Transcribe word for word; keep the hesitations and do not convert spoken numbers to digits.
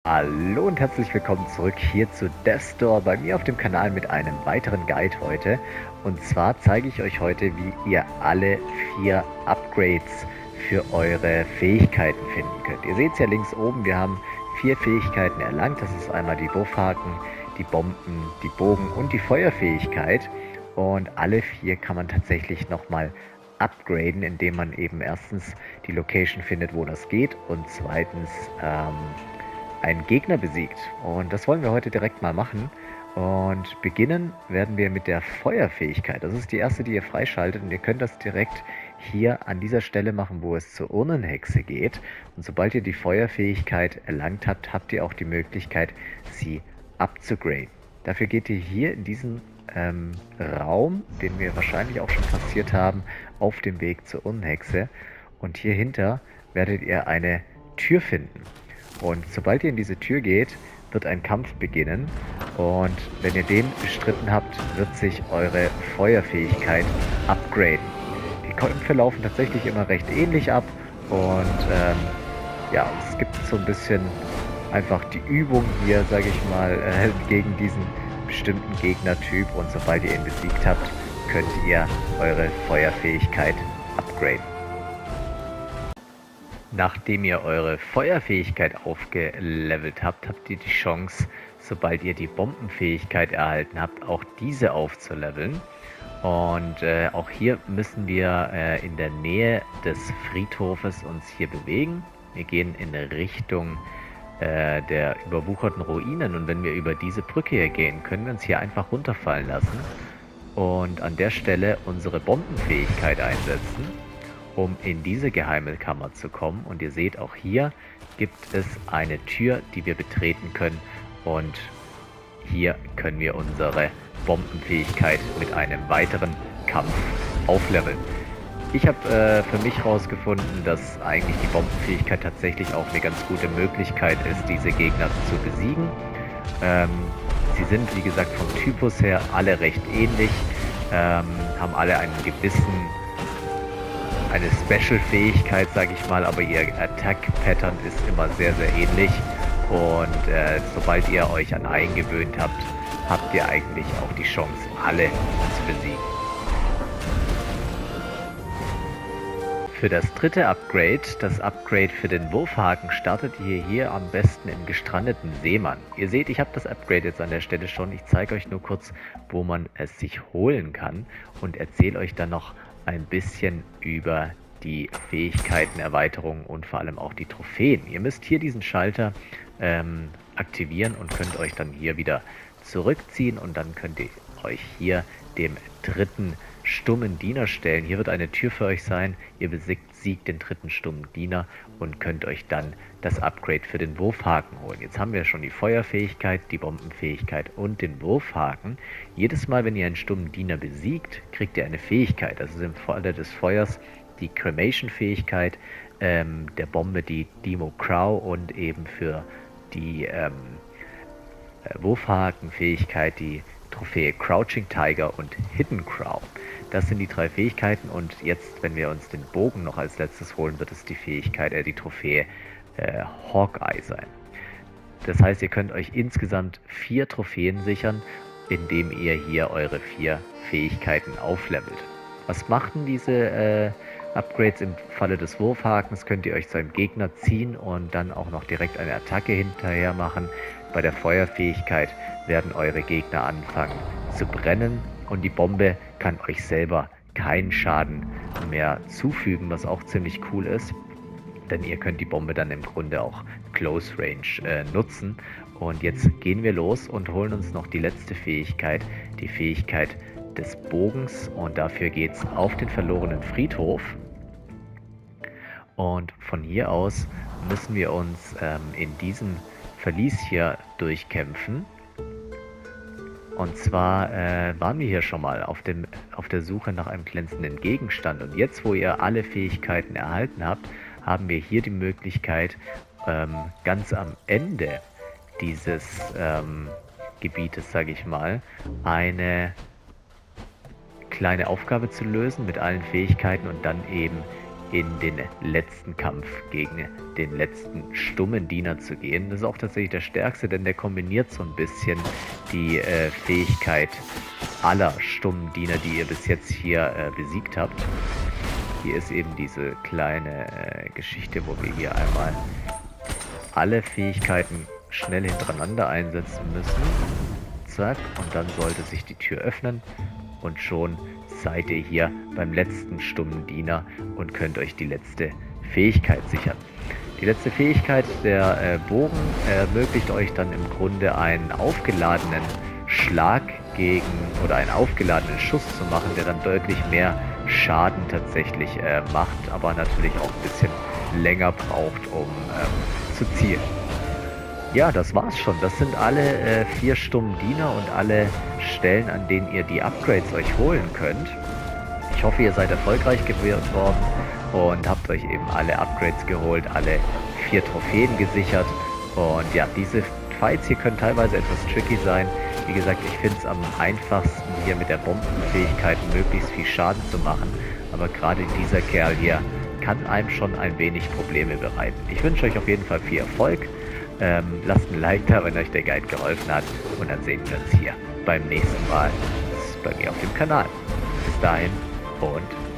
Hallo und herzlich willkommen zurück hier zu Death Door bei mir auf dem Kanal mit einem weiteren Guide heute. Und zwar zeige ich euch heute, wie ihr alle vier Upgrades für eure Fähigkeiten finden könnt. Ihr seht es ja links oben, wir haben vier Fähigkeiten erlangt. Das ist einmal die Wurfhaken, die Bomben, die Bogen und die Feuerfähigkeit. Und alle vier kann man tatsächlich nochmal upgraden, indem man eben erstens die Location findet, wo das geht, und zweitens ähm, einen Gegner besiegt. Und das wollen wir heute direkt mal machen. Und beginnen werden wir mit der Feuerfähigkeit. Das ist die erste, die ihr freischaltet. Und ihr könnt das direkt hier an dieser Stelle machen, wo es zur Urnenhexe geht. Und sobald ihr die Feuerfähigkeit erlangt habt, habt ihr auch die Möglichkeit, sie abzugraden. Dafür geht ihr hier in diesen ähm, Raum, den wir wahrscheinlich auch schon passiert haben, auf dem Weg zur Urnenhexe. Und hier hinter werdet ihr eine Tür finden. Und sobald ihr in diese Tür geht, wird ein Kampf beginnen. Und wenn ihr den bestritten habt, wird sich eure Feuerfähigkeit upgraden. Die Kämpfe laufen tatsächlich immer recht ähnlich ab. Und ähm, ja, es gibt so ein bisschen einfach die Übung hier, sage ich mal, äh, gegen diesen bestimmten Gegnertyp. Und sobald ihr ihn besiegt habt, könnt ihr eure Feuerfähigkeit upgraden. Nachdem ihr eure Feuerfähigkeit aufgelevelt habt, habt ihr die Chance, sobald ihr die Bombenfähigkeit erhalten habt, auch diese aufzuleveln. Und äh, auch hier müssen wir äh, in der Nähe des Friedhofes uns hier bewegen. Wir gehen in Richtung äh, der überwucherten Ruinen, und wenn wir über diese Brücke hier gehen, können wir uns hier einfach runterfallen lassen und an der Stelle unsere Bombenfähigkeit einsetzen, um in diese geheime Kammer zu kommen. Und ihr seht, auch hier gibt es eine Tür, die wir betreten können, und hier können wir unsere Bombenfähigkeit mit einem weiteren Kampf aufleveln. Ich habe äh, für mich herausgefunden, dass eigentlich die Bombenfähigkeit tatsächlich auch eine ganz gute Möglichkeit ist, diese Gegner zu besiegen. Ähm, sie sind, wie gesagt, vom Typus her alle recht ähnlich, ähm, haben alle einen gewissen eine Special-Fähigkeit, sage ich mal, aber ihr Attack-Pattern ist immer sehr, sehr ähnlich. Und äh, sobald ihr euch an einen gewöhnt habt, habt ihr eigentlich auch die Chance, alle zu besiegen. Für das dritte Upgrade, das Upgrade für den Wurfhaken, startet ihr hier am besten im gestrandeten Seemann. Ihr seht, ich habe das Upgrade jetzt an der Stelle schon. Ich zeige euch nur kurz, wo man es sich holen kann, und erzähle euch dann noch ein bisschen über die Fähigkeiten, Erweiterungen und vor allem auch die Trophäen. Ihr müsst hier diesen Schalter ähm, aktivieren und könnt euch dann hier wieder zurückziehen, und dann könnt ihr euch hier dem dritten stummen Diener stellen. Hier wird eine Tür für euch sein. Ihr besiegt den dritten stummen Diener und könnt euch dann das Upgrade für den Wurfhaken holen. Jetzt haben wir schon die Feuerfähigkeit, die Bombenfähigkeit und den Wurfhaken. Jedes Mal, wenn ihr einen stummen Diener besiegt, kriegt ihr eine Fähigkeit. Das ist im Falle des Feuers die Cremation-Fähigkeit, ähm, der Bombe die Demo Crow und eben für die ähm, Wurfhaken-Fähigkeit die Trophäe Crouching Tiger und Hidden Crow. Das sind die drei Fähigkeiten, und jetzt, wenn wir uns den Bogen noch als letztes holen, wird es die Fähigkeit, äh, die Trophäe äh, Hawkeye sein. Das heißt, ihr könnt euch insgesamt vier Trophäen sichern, indem ihr hier eure vier Fähigkeiten auflevelt. Was machten diese äh, Upgrades? Im Falle des Wurfhakens könnt ihr euch zu einem Gegner ziehen und dann auch noch direkt eine Attacke hinterher machen. Bei der Feuerfähigkeit werden eure Gegner anfangen zu brennen, und die Bombe kann euch selber keinen Schaden mehr zufügen, was auch ziemlich cool ist, denn ihr könnt die Bombe dann im Grunde auch Close Range äh, nutzen. Und jetzt gehen wir los und holen uns noch die letzte Fähigkeit, die Fähigkeit des Bogens, und dafür geht es auf den verlorenen Friedhof. Und von hier aus müssen wir uns ähm, in diesem Verlies hier durchkämpfen. Und zwar äh, waren wir hier schon mal auf, dem, auf der Suche nach einem glänzenden Gegenstand. Und jetzt, wo ihr alle Fähigkeiten erhalten habt, haben wir hier die Möglichkeit, ähm, ganz am Ende dieses ähm, Gebietes, sage ich mal, eine kleine Aufgabe zu lösen mit allen Fähigkeiten und dann eben in den letzten Kampf gegen den letzten stummen Diener zu gehen. Das ist auch tatsächlich der stärkste, denn der kombiniert so ein bisschen die äh, Fähigkeit aller stummen Diener, die ihr bis jetzt hier äh, besiegt habt. Hier ist eben diese kleine äh, Geschichte, wo wir hier einmal alle Fähigkeiten schnell hintereinander einsetzen müssen. Zack, und dann sollte sich die Tür öffnen und schon seid ihr hier beim letzten stummen Diener und könnt euch die letzte Fähigkeit sichern. Die letzte Fähigkeit, der äh, Bogen, ermöglicht euch dann im Grunde einen aufgeladenen Schlag gegen oder einen aufgeladenen Schuss zu machen, der dann deutlich mehr Schaden tatsächlich äh, macht, aber natürlich auch ein bisschen länger braucht, um ähm, zu zielen. Ja, das war's schon. Das sind alle äh, vier stummen Diener und alle Stellen, an denen ihr die Upgrades euch holen könnt. Ich hoffe, ihr seid erfolgreich geworden und habt euch eben alle Upgrades geholt, alle vier Trophäen gesichert. Und ja, diese Fights hier können teilweise etwas tricky sein. Wie gesagt, ich finde es am einfachsten, hier mit der Bombenfähigkeit möglichst viel Schaden zu machen. Aber gerade dieser Kerl hier kann einem schon ein wenig Probleme bereiten. Ich wünsche euch auf jeden Fall viel Erfolg. Ähm, lasst ein Like da, wenn euch der Guide geholfen hat. Und dann sehen wir uns hier beim nächsten Mal bei mir auf dem Kanal. Bis dahin und